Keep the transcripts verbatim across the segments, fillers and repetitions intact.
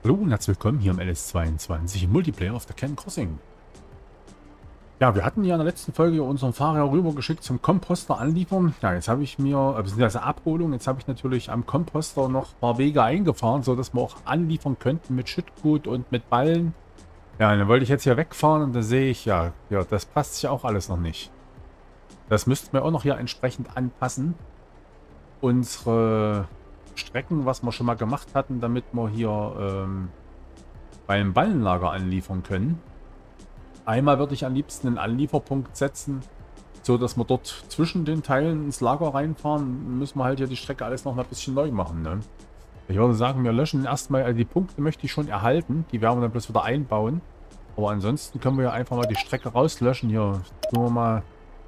Hallo und herzlich willkommen hier im L S zweiundzwanzig im Multiplayer auf der Cannon Crossing. Ja, wir hatten ja in der letzten Folge unseren Fahrer rübergeschickt zum Komposter anliefern. Ja, jetzt habe ich mir, äh, beziehungsweise Abholung, jetzt habe ich natürlich am Komposter noch ein paar Wege eingefahren, sodass wir auch anliefern könnten mit Schüttgut und mit Ballen. Ja, und dann wollte ich jetzt hier wegfahren und da sehe ich, ja, ja, das passt sich auch alles noch nicht. Das müssten wir auch noch hier entsprechend anpassen. Unsere Strecken, was wir schon mal gemacht hatten, damit wir hier ähm, beim Ballenlager anliefern können. Einmal würde ich am liebsten einen Anlieferpunkt setzen, so dass wir dort zwischen den Teilen ins Lager reinfahren. Müssen wir halt hier die Strecke alles noch mal ein bisschen neu machen, ne? Ich würde sagen, wir löschen erstmal, also die Punkte möchte ich schon erhalten. Die werden wir dann bloß wieder einbauen. Aber ansonsten können wir ja einfach mal die Strecke rauslöschen. Hier tun wir mal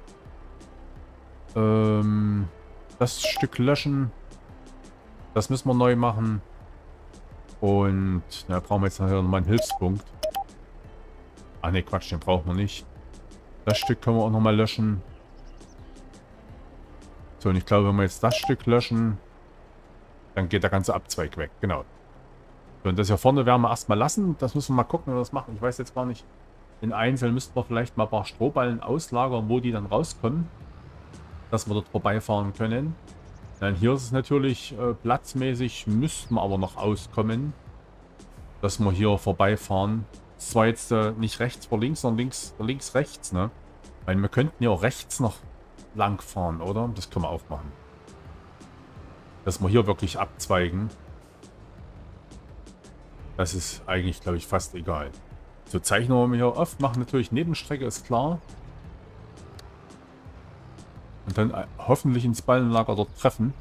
ähm, das Stück löschen. Das müssen wir neu machen. Und da brauchen wir jetzt nachher nochmal einen Hilfspunkt. Ah ne, Quatsch, den brauchen wir nicht. Das Stück können wir auch nochmal löschen. So, und ich glaube, wenn wir jetzt das Stück löschen, dann geht der ganze Abzweig weg. Genau. So, und das hier vorne werden wir erstmal lassen. Das müssen wir mal gucken, wie wir das machen. Ich weiß jetzt gar nicht. In Einzelnen müssten wir vielleicht mal ein paar Strohballen auslagern, wo die dann rauskommen. Dass wir dort vorbeifahren können. Dann hier ist es natürlich äh, platzmäßig, müssten wir aber noch auskommen. Dass wir hier vorbeifahren. Das ist zwar jetzt äh, nicht rechts vor links, sondern links, links rechts, ne? Weil wir könnten ja auch rechts noch lang fahren, oder? Das können wir auch machen. Dass wir hier wirklich abzweigen. Das ist eigentlich, glaube ich, fast egal. So, zeichnen wir hier auf, machen natürlich Nebenstrecke, ist klar. Und dann äh, hoffentlich ins Ballenlager dort treffen.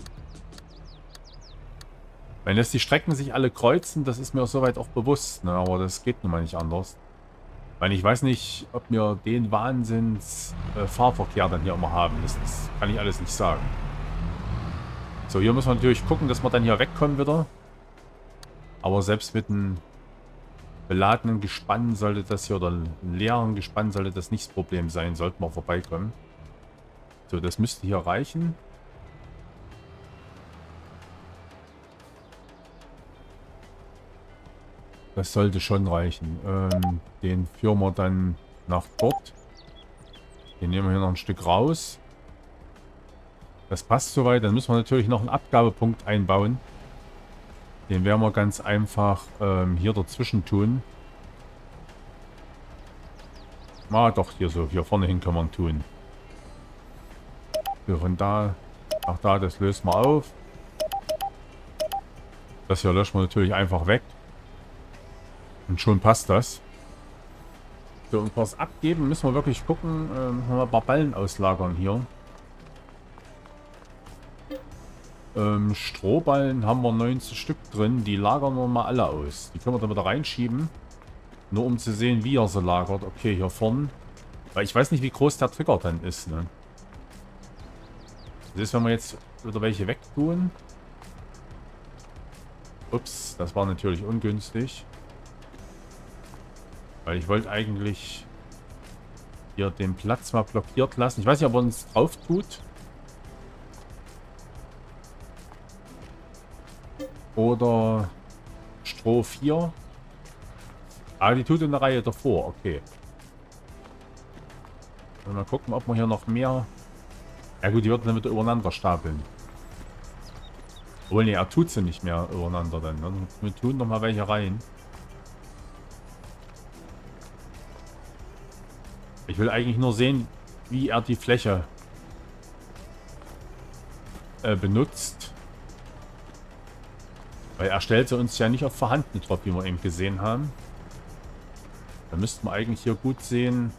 Wenn jetzt die Strecken sich alle kreuzen, das ist mir soweit auch bewusst, ne? Aber das geht nun mal nicht anders. Weil ich weiß nicht, ob wir den Wahnsinns äh, Fahrverkehr dann hier immer haben. Das, das kann ich alles nicht sagen. So, hier müssen wir natürlich gucken, dass wir dann hier wegkommen wieder. Aber selbst mit einem beladenen Gespann sollte das hier, oder einem leeren Gespann sollte das nicht das Problem sein, sollten wir vorbeikommen. So, das müsste hier reichen. Das sollte schon reichen. Ähm, den führen wir dann nach dort. Den nehmen wir hier noch ein Stück raus. Das passt soweit. Dann müssen wir natürlich noch einen Abgabepunkt einbauen. Den werden wir ganz einfach ähm, hier dazwischen tun. Ah, doch, hier so. Hier vorne hin können wir ihn tun. So, von da nach da, das lösen wir auf. Das hier löschen wir natürlich einfach weg. Und schon passt das. So, und fürs Abgeben müssen wir wirklich gucken, ähm, haben wir ein paar Ballen auslagern hier. Ähm, Strohballen haben wir neunzehn Stück drin, die lagern wir mal alle aus. Die können wir dann wieder reinschieben. Nur um zu sehen, wie er sie lagert. Okay, hier vorne. Weil ich weiß nicht, wie groß der Trigger dann ist, ne? Das ist, wenn wir jetzt wieder welche wegtun. Ups, das war natürlich ungünstig. Weil ich wollte eigentlich hier den Platz mal blockiert lassen. Ich weiß nicht, ob er uns drauf tut. Oder Stroh vier. Ah, die tut in der Reihe davor. Okay. Mal gucken, ob wir hier noch mehr... Ja gut, die wird dann wieder übereinander stapeln. Obwohl, ne, er tut sie nicht mehr übereinander dann. Ne? Wir tun noch mal welche rein. Ich will eigentlich nur sehen, wie er die Fläche äh, benutzt. Weil er stellt sie uns ja nicht auf vorhanden drauf, wie wir eben gesehen haben. Da müssten wir eigentlich hier gut sehen.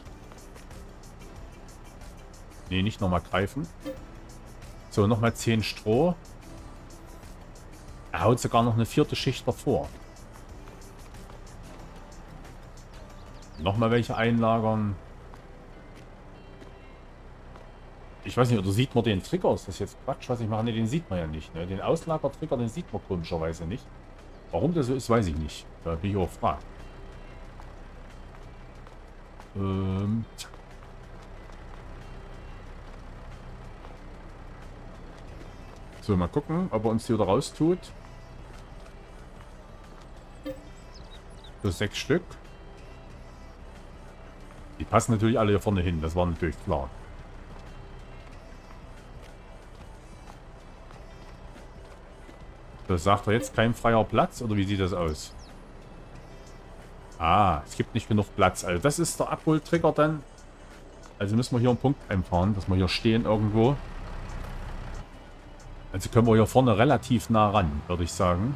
Ne, nicht nochmal greifen. So, nochmal zehn Stroh. Er haut sogar noch eine vierte Schicht davor. Nochmal welche einlagern. Ich weiß nicht, oder sieht man den Trigger? Ist das jetzt Quatsch, was ich mache? Ne, den sieht man ja nicht. Ne? Den Auslagertrigger, den sieht man komischerweise nicht. Warum das so ist, weiß ich nicht. Da bin ich auch gefragt. Ähm, zack. So, mal gucken, ob er uns hier wieder raus tut. So sechs Stück. Die passen natürlich alle hier vorne hin, das war natürlich klar. Das sagt er jetzt kein freier Platz, oder wie sieht das aus? Ah, es gibt nicht genug Platz. Also das ist der Abholtrigger dann. Also müssen wir hier einen Punkt einfahren, dass wir hier stehen irgendwo. Also können wir hier vorne relativ nah ran, würde ich sagen.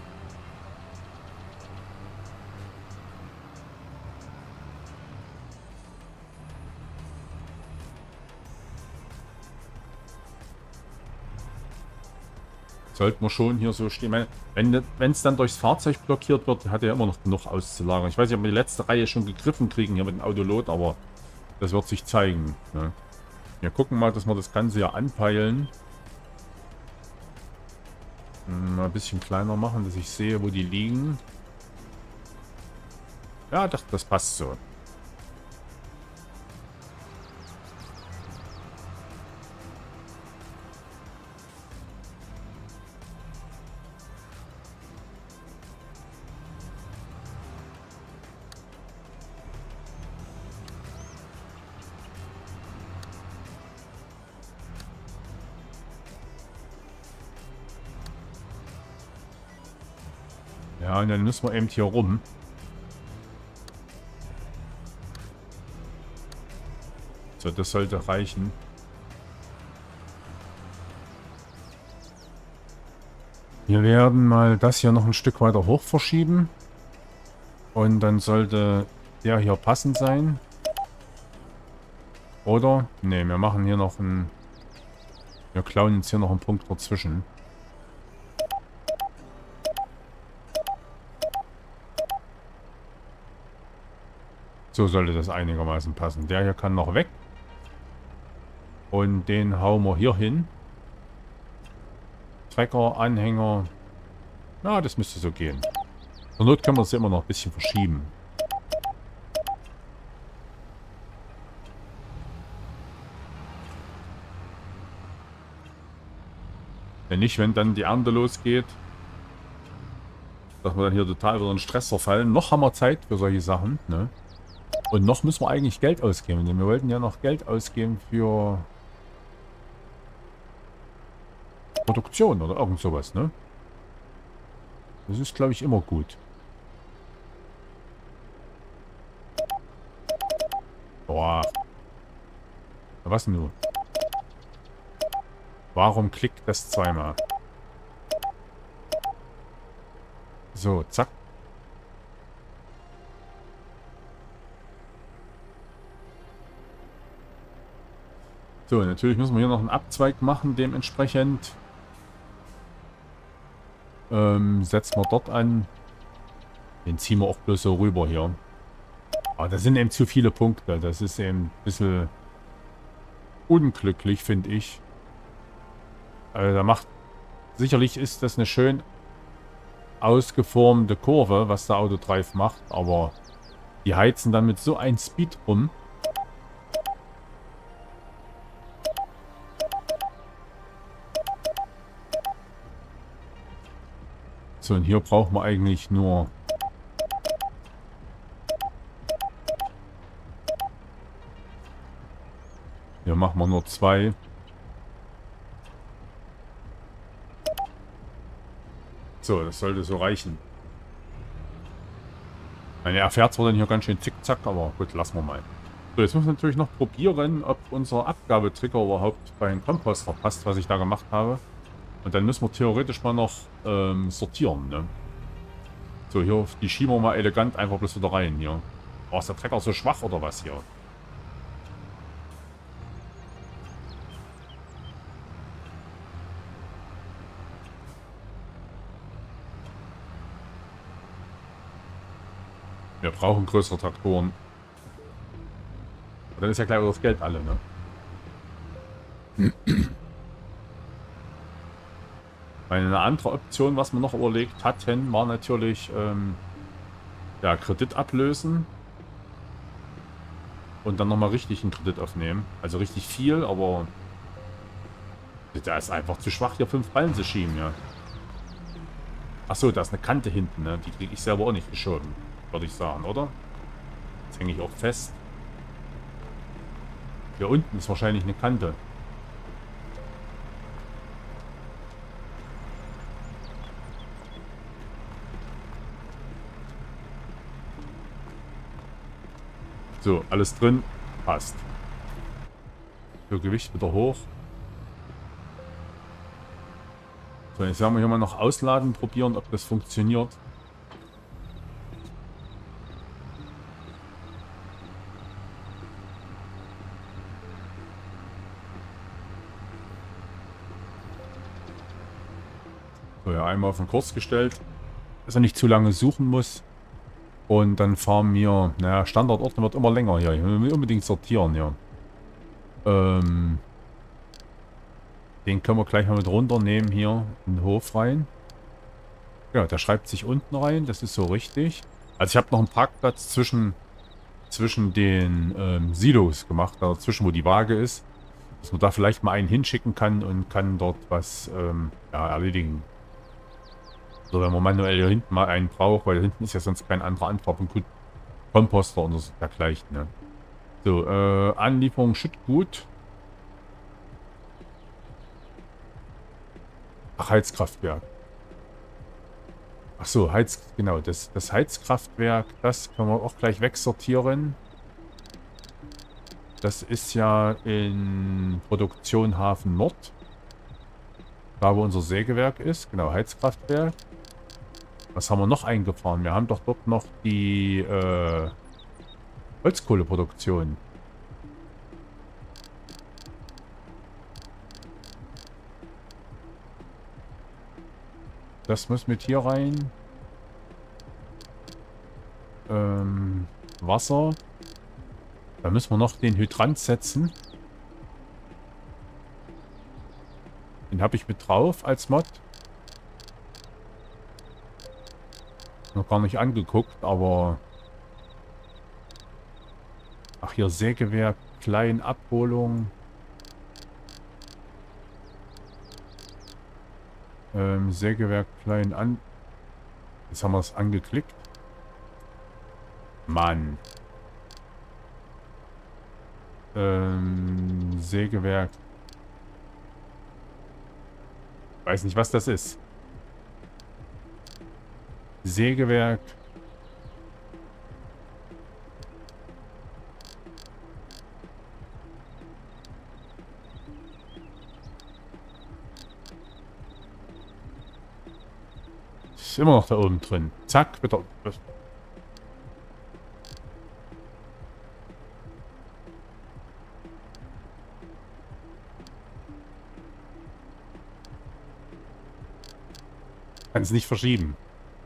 Sollten wir schon hier so stehen. Wenn es dann durchs Fahrzeug blockiert wird, hat er immer noch genug auszulagern. Ich weiß nicht, ob wir die letzte Reihe schon gegriffen kriegen hier mit dem Autolot, aber das wird sich zeigen. Ne? Wir gucken mal, dass wir das Ganze hier anpeilen. Mal ein bisschen kleiner machen, dass ich sehe, wo die liegen. Ja, das, das passt so. Ja, und dann müssen wir eben hier rum. So, das sollte reichen. Wir werden mal das hier noch ein Stück weiter hoch verschieben. Und dann sollte der hier passend sein. Oder? Ne, wir machen hier noch einen... Wir klauen jetzt hier noch einen Punkt dazwischen. So sollte das einigermaßen passen. Der hier kann noch weg. Und den hauen wir hier hin. Trecker, Anhänger. Na, das müsste so gehen. Zur Not können wir es immer noch ein bisschen verschieben. Wenn nicht, wenn dann die Ernte losgeht, dass wir dann hier total wieder in Stress verfallen. Noch haben wir Zeit für solche Sachen, ne? Und noch müssen wir eigentlich Geld ausgeben, denn wir wollten ja noch Geld ausgeben für Produktion oder irgend sowas, ne? Das ist, glaube ich, immer gut. Boah. Was nun? Warum klickt das zweimal? So, zack. So, natürlich müssen wir hier noch einen Abzweig machen, dementsprechend. Ähm, setzen wir dort an. Den ziehen wir auch bloß so rüber hier. Aber das sind eben zu viele Punkte. Das ist eben ein bisschen unglücklich, finde ich. Also da macht... Sicherlich ist das eine schön ausgeformte Kurve, was der Autodrive macht. Aber die heizen dann mit so einem Speed rum. So, und hier brauchen wir eigentlich nur... Hier machen wir nur zwei. So, das sollte so reichen. Meine, er fährt zwar dann hier ganz schön zickzack, aber gut, lassen wir mal. So, jetzt müssen wir natürlich noch probieren, ob unser Abgabetrigger überhaupt beim Komposter passt, was ich da gemacht habe. Und dann müssen wir theoretisch mal noch ähm, sortieren, ne? So, hier, die schieben wir mal elegant einfach bloß wieder rein hier. Oh, ist der Trecker so schwach oder was hier? Wir brauchen größere Traktoren. Und dann ist ja gleich wieder das Geld alle, ne? Eine andere Option, was wir noch überlegt hatten, war natürlich ähm, ja, Kredit ablösen und dann nochmal richtig einen Kredit aufnehmen. Also richtig viel, aber der ist einfach zu schwach, hier fünf Ballen zu schieben, ja. Achso, da ist eine Kante hinten, ne? Die kriege ich selber auch nicht geschoben. würde ich sagen, oder? Jetzt hänge ich auch fest. Hier unten ist wahrscheinlich eine Kante. So, alles drin. Passt. So, Gewicht wieder hoch. So, jetzt werden wir hier mal noch ausladen, probieren, ob das funktioniert. So, ja, einmal auf den Kurs gestellt, dass er nicht zu lange suchen muss. Und dann fahren wir, naja, Standardordner wird immer länger hier. Ich will unbedingt sortieren hier. Ähm, den können wir gleich mal mit runternehmen hier in den Hof rein. Ja, der schreibt sich unten rein, das ist so richtig. Also ich habe noch einen Parkplatz zwischen, zwischen den ähm, Silos gemacht, dazwischen wo die Waage ist. Dass man da vielleicht mal einen hinschicken kann und kann dort was ähm, ja, erledigen. So, wenn man manuell hier hinten mal einen braucht, weil hinten ist ja sonst kein anderer Anfahrpunkt. Gut, Komposter und so dergleichen, ne? So, äh, Anlieferung Schüttgut. Ach, Heizkraftwerk. Ach so, Heiz, genau, das, das Heizkraftwerk, das können wir auch gleich wegsortieren. Das ist ja in Produktion Hafen Nord. Da, wo unser Sägewerk ist. Genau, Heizkraftwerk. Was haben wir noch eingefahren? Wir haben doch dort noch die äh, Holzkohleproduktion. Das muss mit hier rein. Ähm, Wasser. Da müssen wir noch den Hydrant setzen. Den habe ich mit drauf als Mod. Noch gar nicht angeguckt, aber... Ach, hier Sägewerk, Kleinabholung. Ähm, Sägewerk, klein an... Jetzt haben wir es angeklickt. Mann. Ähm, Sägewerk. Weiß nicht, was das ist. Sägewerk. Ist immer noch da oben drin. Zack, bitte. Kann es nicht verschieben.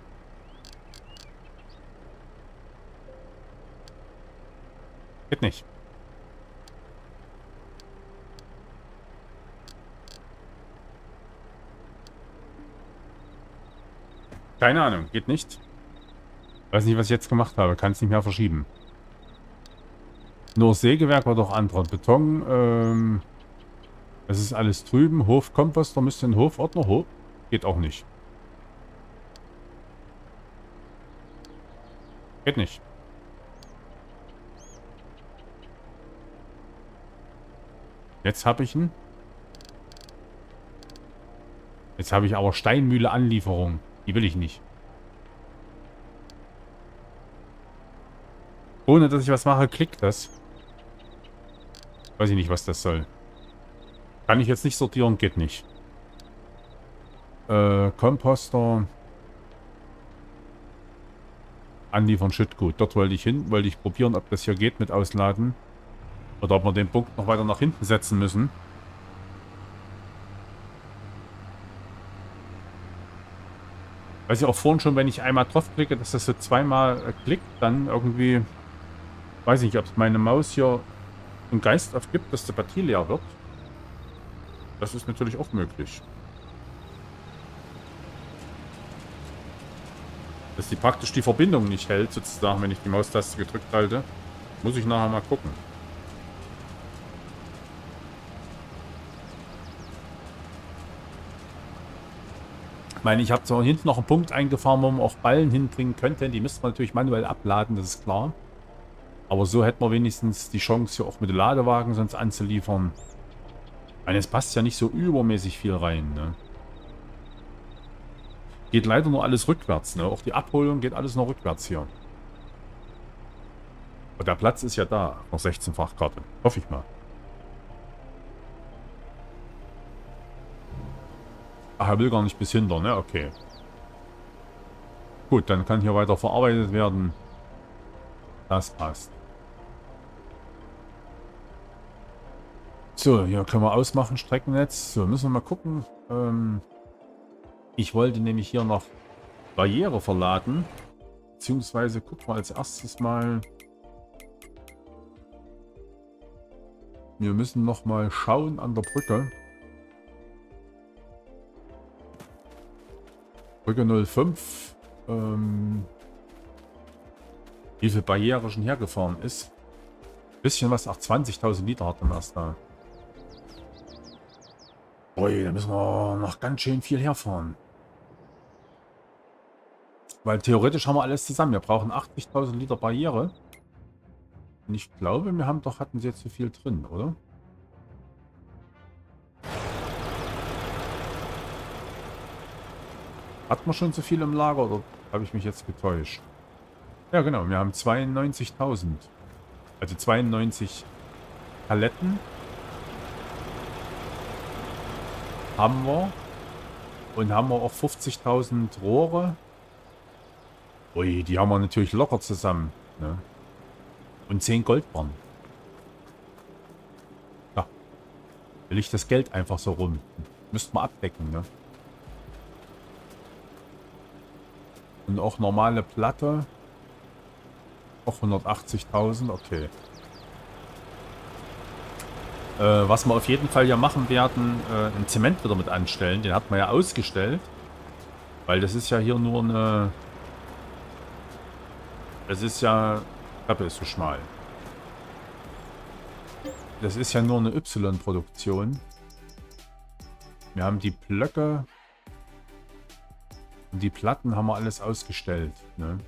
Geht nicht. Keine Ahnung, geht nicht. Weiß nicht, was ich jetzt gemacht habe. Kann es nicht mehr verschieben. Nur Sägewerk war doch anderer. Beton, ähm... das ist alles drüben. Hofkomposter müsste ein Hofordner hoch. Geht auch nicht. Geht nicht. Jetzt habe ich ihn. Jetzt habe ich aber Steinmühle Anlieferung. Die will ich nicht. Ohne dass ich was mache, klickt das. Weiß ich nicht, was das soll. Kann ich jetzt nicht sortieren, geht nicht. Äh, Komposter. Anliefern Schüttgut. Dort wollte ich hin, wollte ich probieren, ob das hier geht mit Ausladen. Oder ob wir den Punkt noch weiter nach hinten setzen müssen. Weiß ich auch vorhin schon, wenn ich einmal drauf klicke, dass das so zweimal äh, klickt, dann irgendwie... Weiß ich nicht, ob meine Maus hier einen Geist aufgibt, dass die Batterie leer wird. Das ist natürlich auch möglich. Dass die praktisch die Verbindung nicht hält, sozusagen, wenn ich die Maustaste gedrückt halte. Muss ich nachher mal gucken. meine, ich habe zwar hinten noch einen Punkt eingefahren, wo man auch Ballen hinbringen könnte. Die müsste man natürlich manuell abladen, das ist klar. Aber so hätten wir wenigstens die Chance, hier auch mit dem Ladewagen sonst anzuliefern. Ich meine, es passt ja nicht so übermäßig viel rein, ne? Geht leider nur alles rückwärts, ne? Auch die Abholung geht alles nur rückwärts hier. Und der Platz ist ja da. Noch sechzehn-fach Karte. Hoffe ich mal. Ach, er will gar nicht bis hinter, ne? Okay. Gut, dann kann hier weiter verarbeitet werden. Das passt. So, hier können wir ausmachen, Streckennetz. So, müssen wir mal gucken. Ähm, ich wollte nämlich hier noch Barriere verladen. Beziehungsweise gucken wir als erstes mal. Wir müssen noch mal schauen an der Brücke. Brücke null fünf. Ähm, wie viel Barriere schon hergefahren ist. Bisschen was, ach zwanzigtausend Liter hat man erst da. Ui, da müssen wir noch ganz schön viel herfahren. Weil theoretisch haben wir alles zusammen. Wir brauchen achtzigtausend Liter Barriere. Und ich glaube, wir haben doch, hatten sie jetzt zu viel drin, oder? Hat man schon zu viel im Lager oder habe ich mich jetzt getäuscht? Ja genau, wir haben zweiundneunzigtausend. Also zweiundneunzig Paletten haben wir. Und haben wir auch fünfzigtausend Rohre. Ui, die haben wir natürlich locker zusammen. Ne? Und zehn Goldbarren. Ja. Will ich das Geld einfach so rum. Müsste man abdecken, ne? Und auch normale Platte. Auch hundertachtzigtausend, okay. Äh, was wir auf jeden Fall ja machen werden, äh, ein Zement wieder mit anstellen. Den hat man ja ausgestellt. Weil das ist ja hier nur eine... Das ist ja... Die Treppe ist so schmal. Das ist ja nur eine Y-Produktion. Wir haben die Blöcke... Und die Platten haben wir alles ausgestellt. Ne?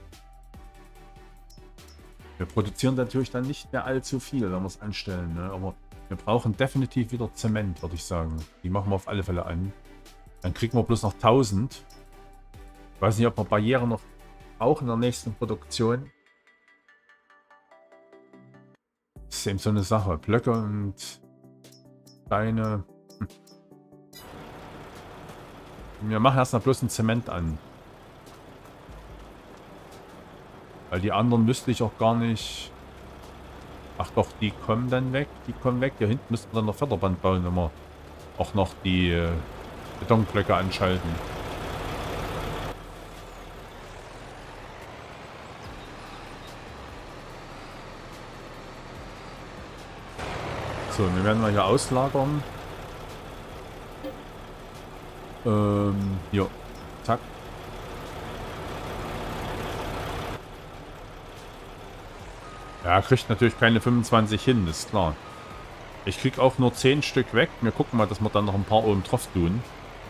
Wir produzieren natürlich dann nicht mehr allzu viel, wenn wir es anstellen. Ne? Aber wir brauchen definitiv wieder Zement, würde ich sagen. Die machen wir auf alle Fälle an. Dann kriegen wir bloß noch tausend. Ich weiß nicht, ob wir Barrieren noch brauchen in der nächsten Produktion. Das ist eben so eine Sache. Blöcke und Steine. Hm. Wir machen erstmal bloß ein Zement an. Weil die anderen müsste ich auch gar nicht... Ach doch, die kommen dann weg. Die kommen weg. Hier hinten müssten wir dann noch Förderband bauen, wenn wir auch noch die äh, Betonblöcke anschalten. So, wir werden mal hier auslagern. Ähm, ja. Zack. Ja, kriegt natürlich keine fünfundzwanzig hin, ist klar. Ich krieg auch nur zehn Stück weg. Wir gucken mal, dass wir dann noch ein paar oben drauf tun.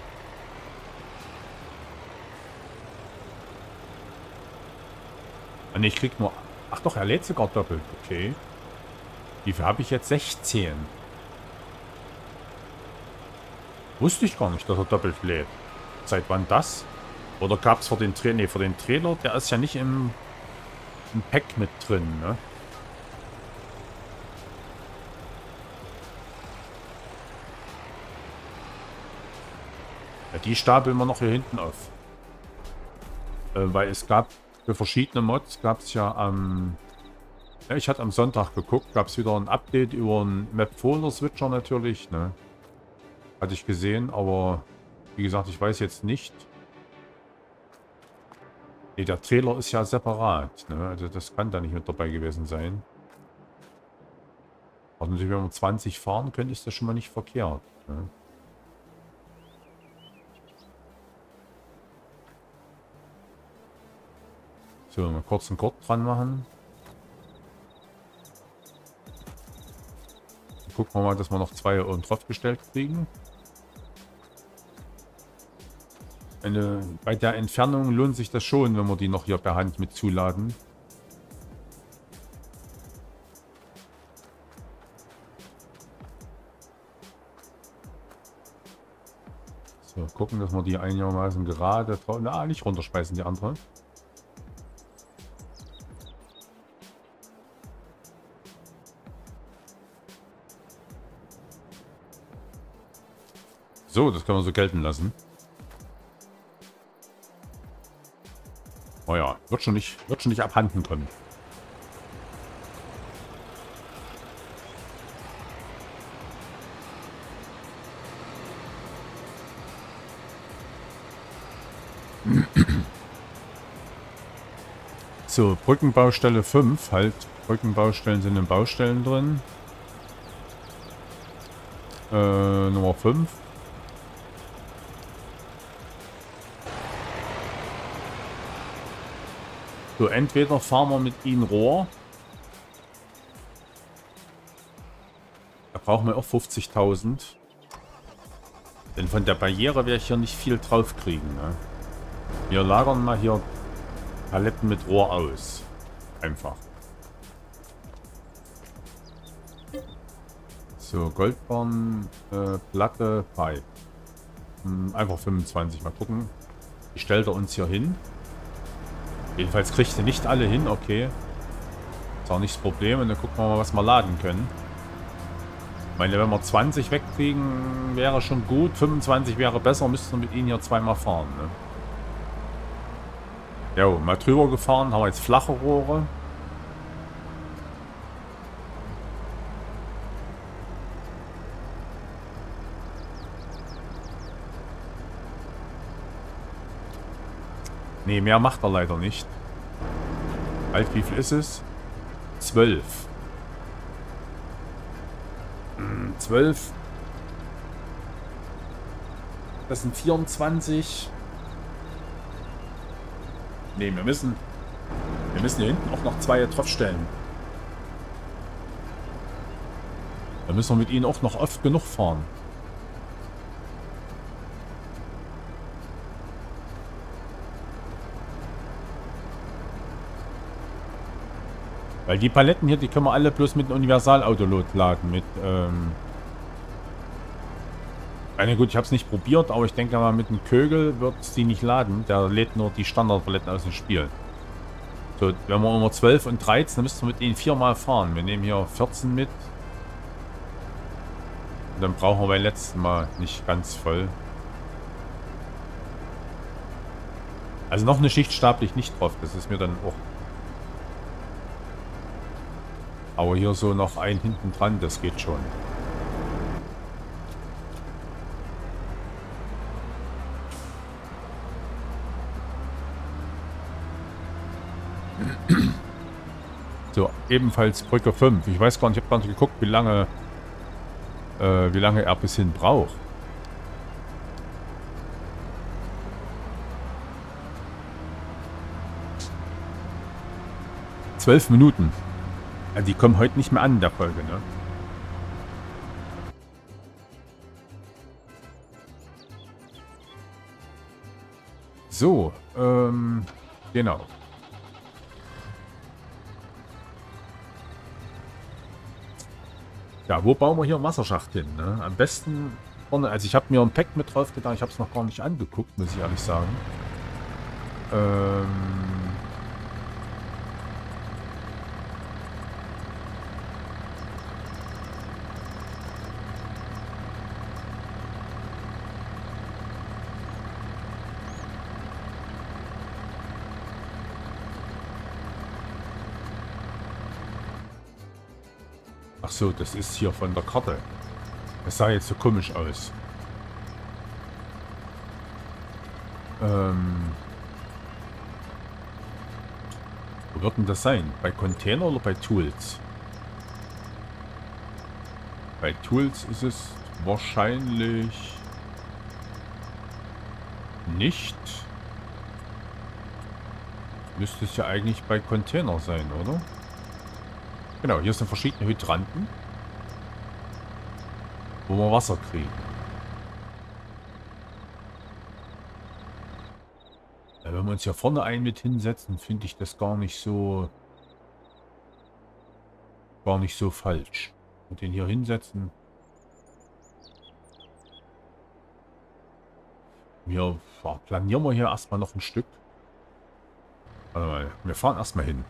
Ah, ne, ich krieg nur... Ach doch, er lädt sogar doppelt. Okay. Wie viel habe ich jetzt? sechzehn. Wusste ich gar nicht, dass er doppelt lädt. Seit wann das? Oder gab es für den Trailer? Ne, für den Trailer, der ist ja nicht im, im Pack mit drin, ne? Ja, die stapeln wir noch hier hinten auf. Äh, weil es gab für verschiedene Mods, gab es ja am... Ja, ich hatte am Sonntag geguckt, gab es wieder ein Update über einen Map-Folder-Switcher natürlich, ne? Hatte ich gesehen, aber wie gesagt, ich weiß jetzt nicht. Nee, der Trailer ist ja separat, ne? Also das kann da nicht mit dabei gewesen sein. Aber natürlich, wenn wir zwanzig fahren können, ist das schon mal nicht verkehrt, ne? So, mal kurz einen Gurt dran machen. Dann gucken wir mal, dass wir noch zwei oben drauf gestellt kriegen. Eine, bei der Entfernung lohnt sich das schon, wenn wir die noch hier per Hand mit zuladen. So, gucken, dass wir die einigermaßen gerade... Na, nicht runterspeisen, die andere. So, das können wir so gelten lassen. Oh ja, wird schon nicht, wird schon nicht abhanden kommen. So, Brückenbaustelle fünf, halt. Brückenbaustellen sind in Baustellen drin. Äh, Nummer fünf. So, entweder fahren wir mit ihnen Rohr. Da brauchen wir auch fünfzigtausend. Denn von der Barriere werde ich hier nicht viel drauf kriegen. Ne? Wir lagern mal hier Paletten mit Rohr aus. Einfach. So, Goldbarren, äh, Platte, Pipe. Hm, einfach fünfundzwanzig. Mal gucken. Die stellt er uns hier hin. Jedenfalls kriegt er nicht alle hin, okay. Ist auch nicht das Problem. Und dann gucken wir mal, was wir laden können. Ich meine, wenn wir zwanzig wegkriegen, wäre schon gut. fünfundzwanzig wäre besser, müssten wir mit ihnen hier zweimal fahren. Ne? Jo, mal drüber gefahren. Haben wir jetzt flache Rohre. Ne, mehr macht er leider nicht. Halt, wie viel ist es? zwölf. Hm, zwölf. Das sind vierundzwanzig. Ne, wir müssen... Wir müssen hier hinten auch noch zwei draufstellen. Da müssen wir mit ihnen auch noch oft genug fahren. Weil die Paletten hier, die können wir alle bloß mit einem Universalautolot laden. Mit, ähm... Na gut, ich habe es nicht probiert, aber ich denke mal, mit dem Kögel wird es die nicht laden. Der lädt nur die Standardpaletten aus dem Spiel. So, wenn wir immer zwölf und dreizehn, dann müssten wir mit ihnen viermal fahren. Wir nehmen hier vierzehn mit. Und dann brauchen wir beim letzten Mal nicht ganz voll. Also noch eine Schicht staple ich nicht drauf. Das ist mir dann auch... Aber hier so noch ein hinten dran, das geht schon. So, ebenfalls Brücke fünf. Ich weiß gar nicht, ich habe gar nicht geguckt, wie lange, äh, wie lange er bis hin braucht. Zwölf Minuten. Ja, die kommen heute nicht mehr an in der Folge, ne? So, ähm, genau. Ja, wo bauen wir hier einen Wasserschacht hin, ne? Am besten vorne, also ich habe mir ein Pack mit drauf getan, ich habe es noch gar nicht angeguckt, muss ich ehrlich sagen. Ähm... Ach so, das ist hier von der Karte. Das sah jetzt so komisch aus. Ähm... Wo wird denn das sein? Bei Container oder bei Tools? Bei Tools ist es wahrscheinlich nicht. Müsste es ja eigentlich bei Container sein, oder? Genau, hier sind verschiedene Hydranten, wo wir Wasser kriegen. Ja, wenn wir uns hier vorne ein mit hinsetzen, finde ich das gar nicht so gar nicht so falsch. Und den hier hinsetzen. Wir ja, planieren wir hier erstmal noch ein Stück. Warte mal, wir fahren erstmal hin.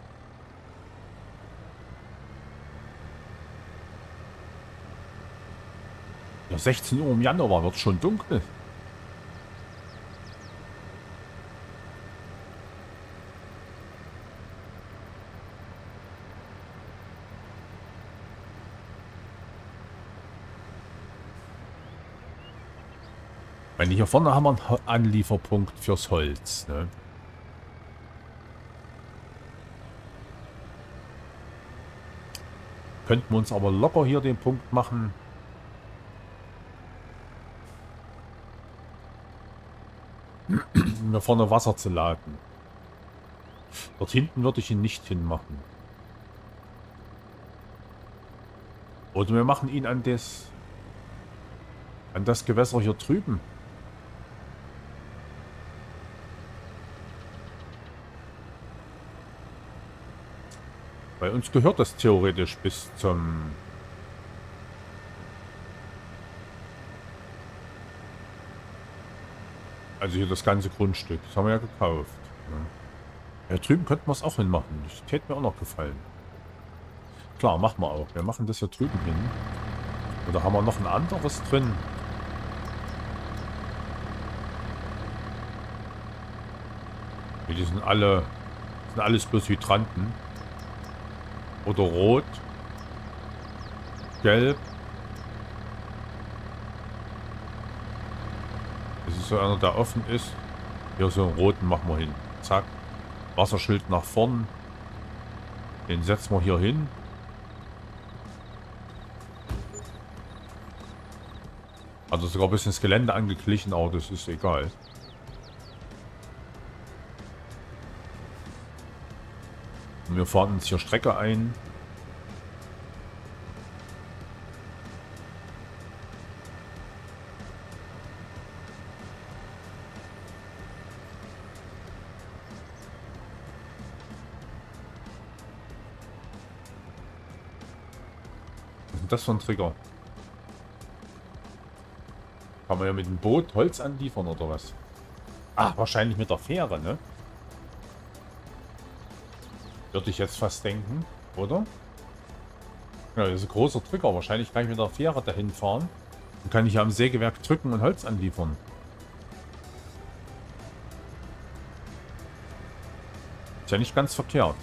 Ja, sechzehn Uhr im Januar wird schon dunkel. Wenn hier vorne haben wir einen Anlieferpunkt fürs Holz, ne? Könnten wir uns aber locker hier den Punkt machen. Mir vorne Wasser zu laden. Dort hinten würde ich ihn nicht hinmachen. Oder wir machen ihn an das an das Gewässer hier drüben. Bei uns gehört das theoretisch bis zum... Also hier das ganze Grundstück. Das haben wir ja gekauft. Ja, drüben könnten wir es auch hinmachen. Das täte mir auch noch gefallen. Klar, machen wir auch. Wir machen das hier drüben hin. Oder haben wir noch ein anderes drin? Die sind alle... sind alles bloß Hydranten. Oder rot. Gelb. Das ist so einer, der offen ist. Hier so einen roten machen wir hin. Zack. Wasserschild nach vorn. Den setzen wir hier hin. Also sogar ein bisschen das Gelände angeglichen, aber das ist egal. Und wir fahren uns hier Strecke ein. Was ist denn das für ein Trigger? Kann man ja mit dem Boot Holz anliefern oder was? Ah, wahrscheinlich mit der Fähre, ne? Würde ich jetzt fast denken, oder? Ja, das ist ein großer Trigger. Wahrscheinlich kann ich mit der Fähre dahin fahren. Dann kann ich ja am Sägewerk drücken und Holz anliefern. Ist ja nicht ganz verkehrt.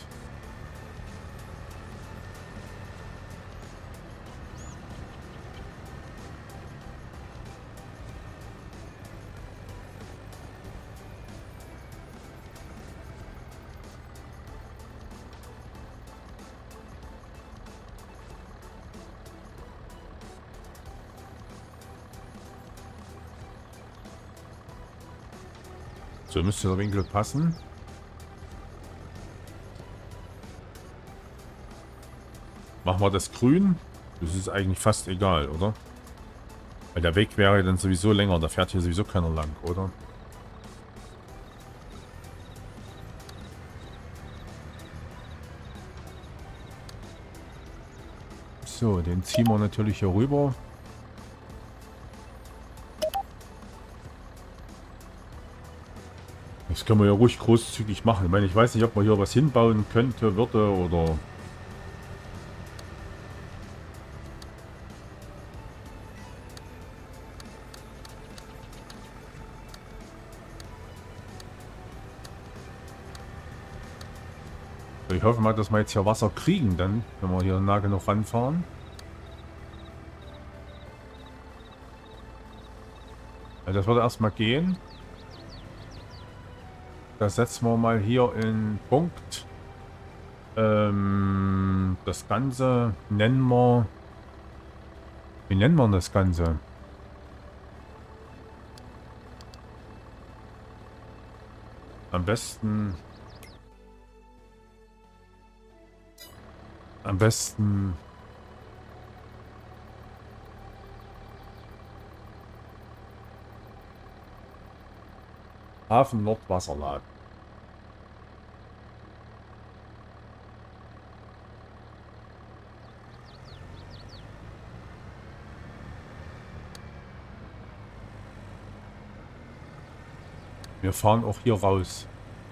So müsste der Winkel passen. Machen wir das grün. Das ist eigentlich fast egal, oder? Weil der Weg wäre dann sowieso länger. Da fährt hier sowieso keiner lang, oder? So, den ziehen wir natürlich hier rüber. Das können wir ja ruhig großzügig machen. Ich meine, ich weiß nicht, ob man hier was hinbauen könnte, würde oder... Ich hoffe mal, dass wir jetzt hier Wasser kriegen dann, wenn wir hier nah genug ranfahren. Ja, das wird erstmal gehen. Das setzen wir mal hier in Punkt. Ähm, das Ganze nennen wir... Wie nennen wir das Ganze? Am besten... Am besten... Hafen Nordwasserladen. Wir fahren auch hier raus.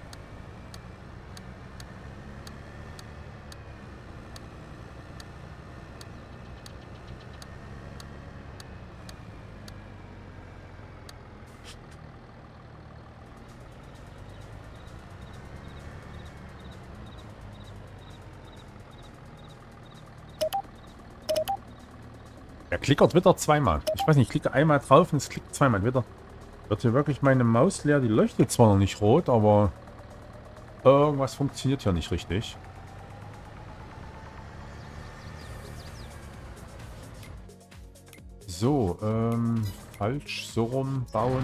Er klickert wieder zweimal. Ich weiß nicht, ich klicke einmal drauf und es klickt zweimal wieder. Wird hier wirklich meine Maus leer? Die leuchtet zwar noch nicht rot, aber irgendwas funktioniert hier nicht richtig. So, ähm, falsch, so rum bauen.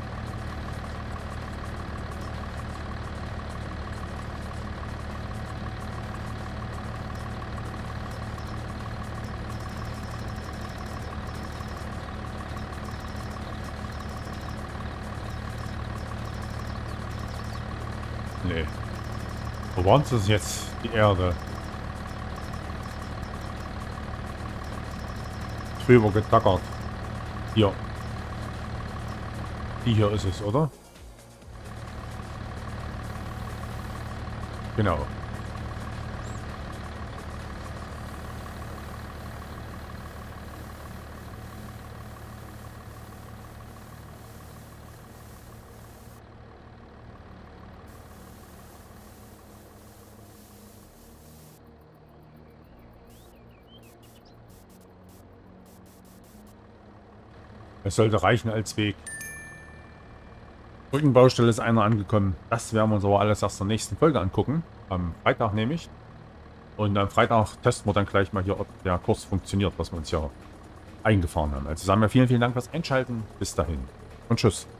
Nee. Wo waren das jetzt? Die Erde. Drüber getackert. Hier. Die hier ist es, oder? Genau. Es sollte reichen als Weg. Brückenbaustelle ist einer angekommen. Das werden wir uns aber alles erst in der nächsten Folge angucken. Am Freitag nämlich. Und am Freitag testen wir dann gleich mal hier, ob der Kurs funktioniert, was wir uns hier eingefahren haben. Also sagen wir vielen, vielen Dank fürs Einschalten. Bis dahin und tschüss.